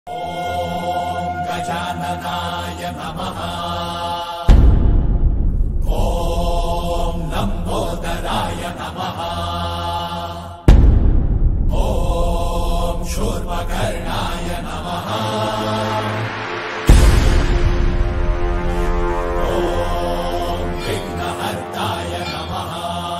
ॐ गजाननाय नमः। ॐ लम्बोदराय नमः। ॐ शूर्पकर्णाय नमः। ॐ विघ्नहर्ताय नमः।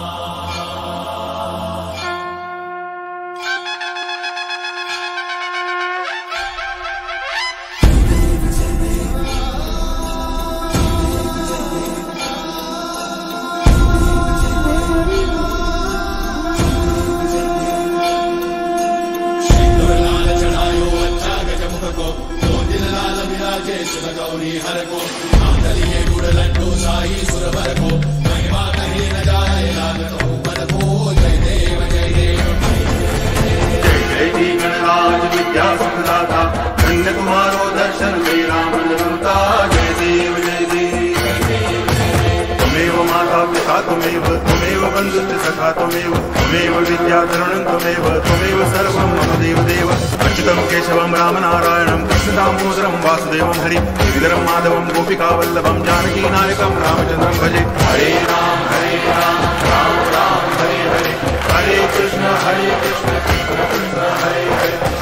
गौरी हर को मांगलिये गुड़ लड्डू साई सुरवर को महिमा कहीं न जाए लागत हो पर को जय देव जय देव। जय जय गणराज विद्या सुखदाता धन्य तुम्हारो दर्शन में राम जनता। जय देव जय देव। त्वमेव माता पिता त्वमेव त्वमेव बन्धुश्च सखा त्वमेव त्वमेव विद्याधरणं त्वमेव त्वमेव सर्वं मम देवदेव। अच्युतं केशवं रामनारायणं कृष्णदामोदरं वासुदेवं हरि गिरिधरं माधवं गोपिकावल्लभं जानकीनायकं रामचन्द्रं भजे। हरे राम राम राम हरे हरे हरे कृष्ण कृष्ण कृष्ण हरे हरे।